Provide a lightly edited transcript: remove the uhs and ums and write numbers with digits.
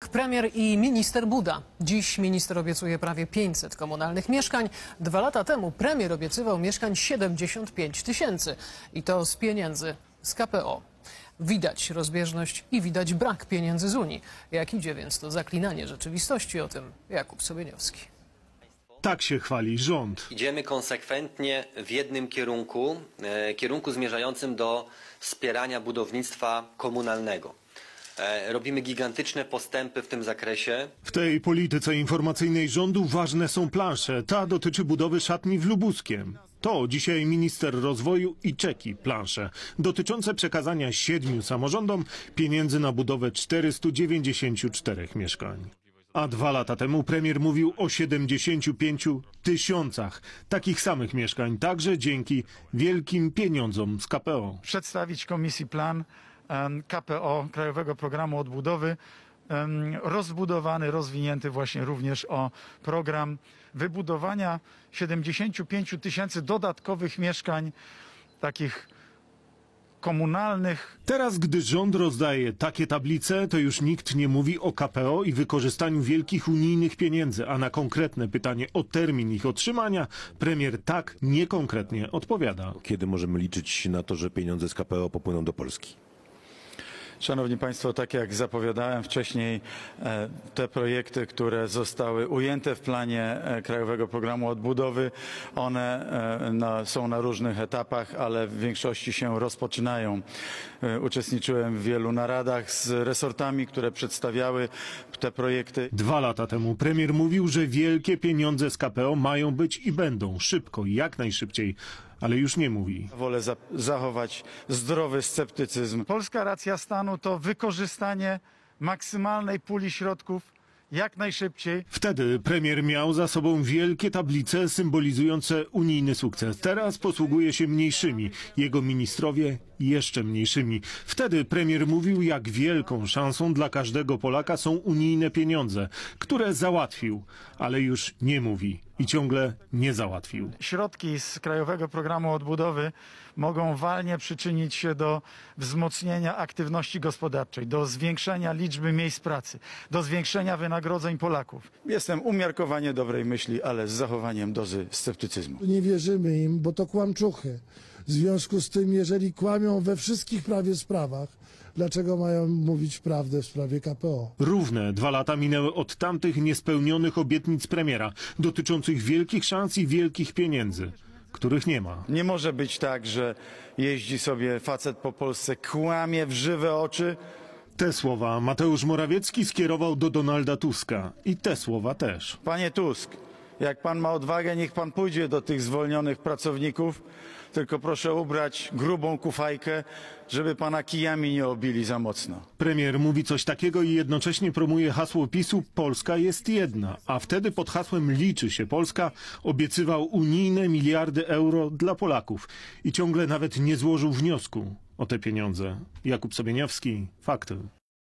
Premier i minister Buda. Dziś minister obiecuje prawie 500 komunalnych mieszkań. 2 lata temu premier obiecywał mieszkań 75 000 i to z pieniędzy z KPO. Widać rozbieżność i widać brak pieniędzy z Unii. Jak idzie więc to zaklinanie rzeczywistości? O tym Jakub Sobieniowski. Tak się chwali rząd. Idziemy konsekwentnie w jednym kierunku zmierzającym do wspierania budownictwa komunalnego. Robimy gigantyczne postępy w tym zakresie. W tej polityce informacyjnej rządu ważne są plansze. Ta dotyczy budowy szatni w Lubuskiem. To dzisiaj minister rozwoju i czeki plansze dotyczące przekazania 7 samorządom pieniędzy na budowę 494 mieszkań. A 2 lata temu premier mówił o 75 000 takich samych mieszkań, także dzięki wielkim pieniądzom z KPO. Przedstawić komisji plan KPO, Krajowego Programu Odbudowy, rozbudowany, rozwinięty właśnie również o program wybudowania 75 000 dodatkowych mieszkań takich komunalnych. Teraz, gdy rząd rozdaje takie tablice, to już nikt nie mówi o KPO i wykorzystaniu wielkich unijnych pieniędzy, a na konkretne pytanie o termin ich otrzymania premier tak niekonkretnie odpowiada. Kiedy możemy liczyć na to, że pieniądze z KPO popłyną do Polski? Szanowni Państwo, tak jak zapowiadałem wcześniej, te projekty, które zostały ujęte w planie Krajowego Programu Odbudowy, one są na różnych etapach, ale w większości się rozpoczynają. Uczestniczyłem w wielu naradach z resortami, które przedstawiały te projekty. 2 lata temu premier mówił, że wielkie pieniądze z KPO mają być i będą szybko, jak najszybciej. Ale już nie mówi. Wolę zachować zdrowy sceptycyzm. Polska racja stanu to wykorzystanie maksymalnej puli środków jak najszybciej. Wtedy premier miał za sobą wielkie tablice symbolizujące unijny sukces. Teraz posługuje się mniejszymi, jego ministrowie jeszcze mniejszymi. Wtedy premier mówił, jak wielką szansą dla każdego Polaka są unijne pieniądze, które załatwił, ale już nie mówi i ciągle nie załatwił. Środki z Krajowego Programu Odbudowy mogą walnie przyczynić się do wzmocnienia aktywności gospodarczej, do zwiększenia liczby miejsc pracy, do zwiększenia wynagrodzeń Polaków. Jestem umiarkowanie dobrej myśli, ale z zachowaniem dozy sceptycyzmu. Nie wierzymy im, bo to kłamczuchy. W związku z tym, jeżeli kłamią we wszystkich prawie sprawach, dlaczego mają mówić prawdę w sprawie KPO? Równe 2 lata minęły od tamtych niespełnionych obietnic premiera dotyczących wielkich szans i wielkich pieniędzy, których nie ma. Nie może być tak, że jeździ sobie facet po Polsce, kłamie w żywe oczy. Te słowa Mateusz Morawiecki skierował do Donalda Tuska i te słowa też. Panie Tusk, jak pan ma odwagę, niech pan pójdzie do tych zwolnionych pracowników, tylko proszę ubrać grubą kufajkę, żeby pana kijami nie obili za mocno. Premier mówi coś takiego i jednocześnie promuje hasło PiS-u Polska jest jedna, a wtedy pod hasłem liczy się Polska obiecywał unijne miliardy euro dla Polaków i ciągle nawet nie złożył wniosku o te pieniądze. Jakub Sobieniowski, Fakty.